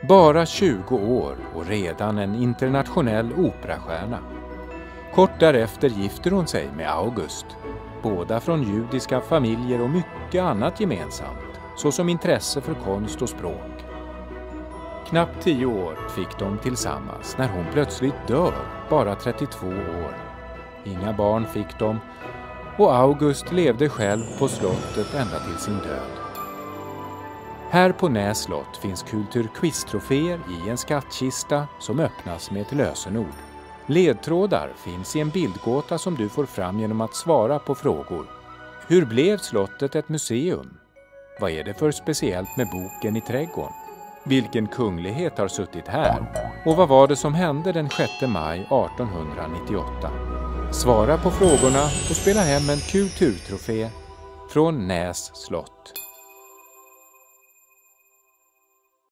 Bara 20 år och redan en internationell operastjärna. Kort därefter gifter hon sig med August. Båda från judiska familjer och mycket annat gemensamt, såsom intresse för konst och språk. Knappt 10 år fick de tillsammans när hon plötsligt dör, bara 32 år. Inga barn fick de och August levde själv på slottet ända till sin död. Här på Näs slott finns kulturquiztroféer i en skattkista som öppnas med ett lösenord. Ledtrådar finns i en bildgåta som du får fram genom att svara på frågor. Hur blev slottet ett museum? Vad är det för speciellt med boken i trädgården? Vilken kunglighet har suttit här? Och vad var det som hände den 6 maj 1898? Svara på frågorna och spela hem en kulturtrofé från Näs slott.